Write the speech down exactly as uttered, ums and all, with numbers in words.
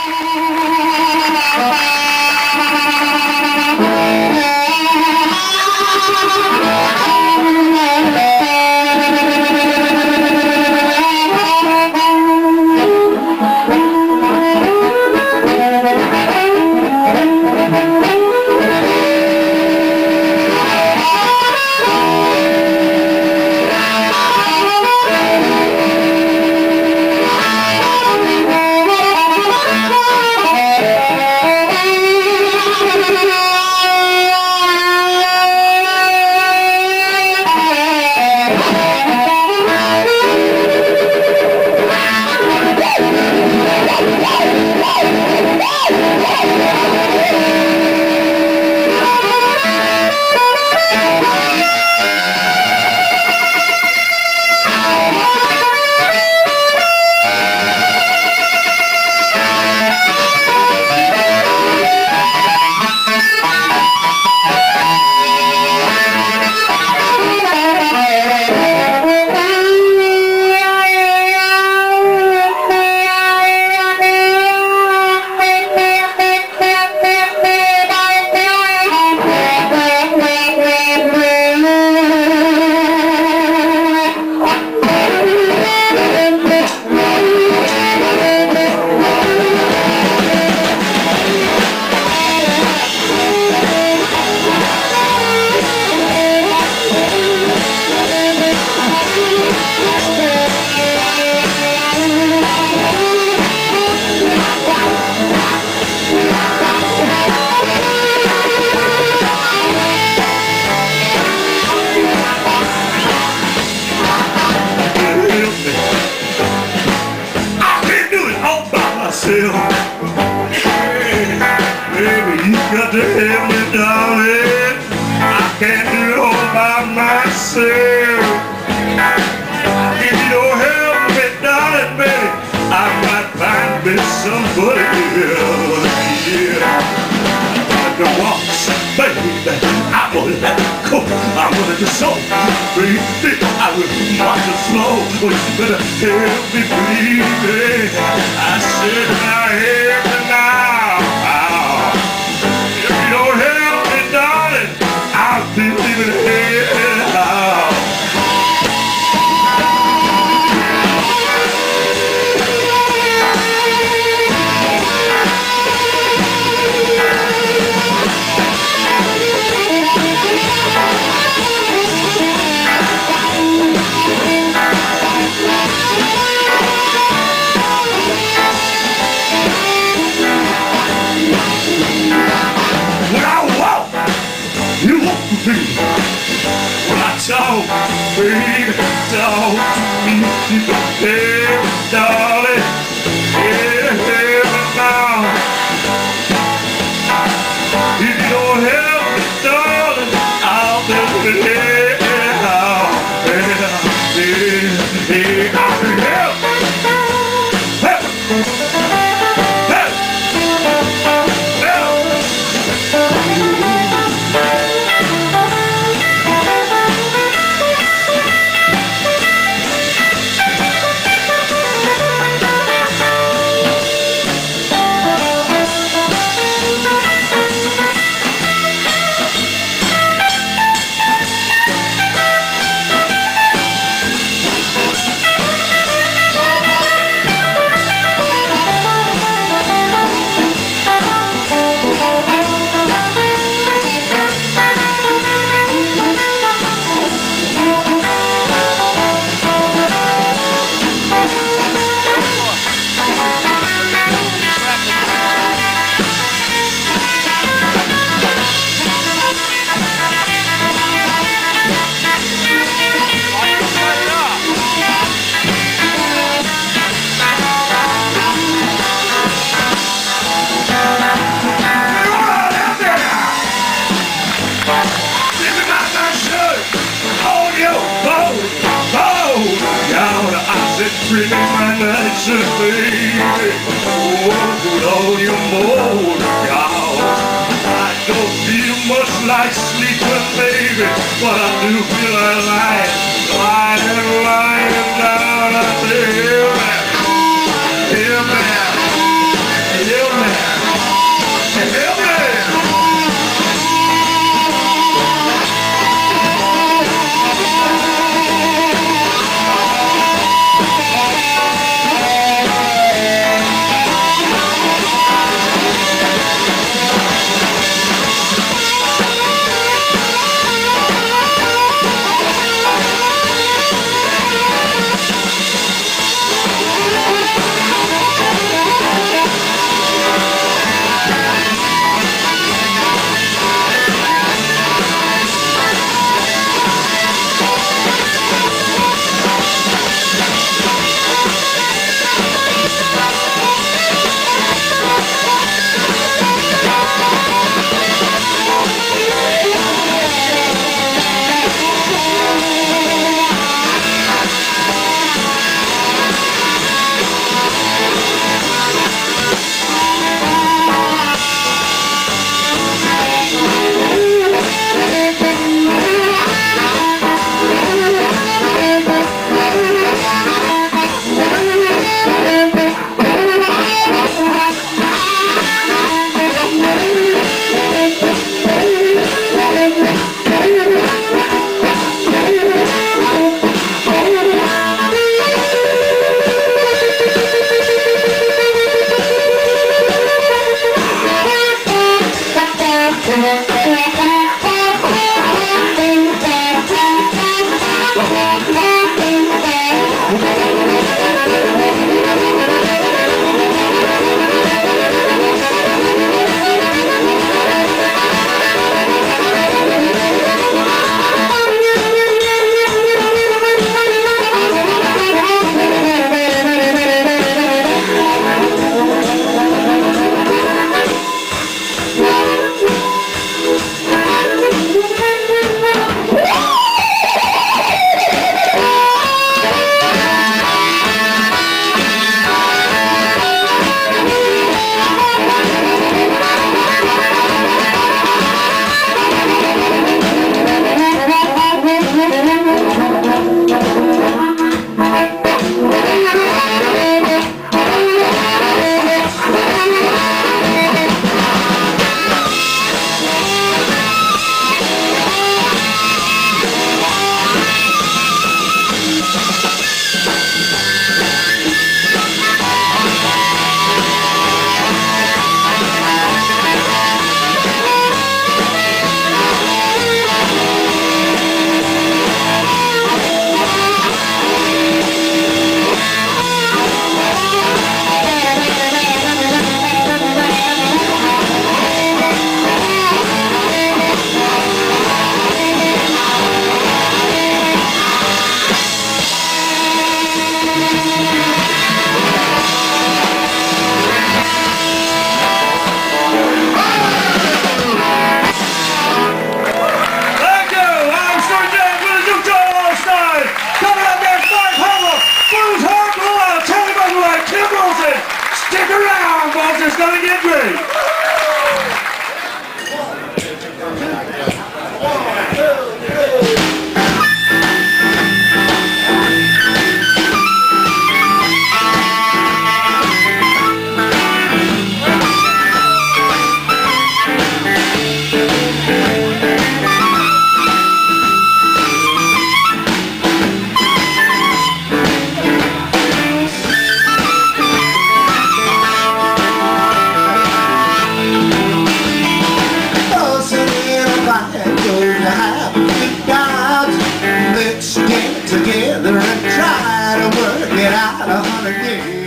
to help me, darling. I can't do it all by myself. If you don't help me, darling, baby, I might find me somebody else. Yeah. The walks, baby, I will let go. I wanted to show, baby, I will watch it slow. But you better help me, baby. I said, now help me now. If you don't help me, darling, I'll be leaving here now. When I talk, baby, talk to me, hey, darling, hey, hey, now. If you don't help me, darling, I'll never help you. Hey, hey, I can help. Help. Help. Pretty my nights and baby, oh, put all your motor out. I don't feel much like sleeping, baby, but I do feel like lying, lying, lying down. I say, hey man, hey man, yeah. It's gonna get great. Together and try to work it out a hundred years.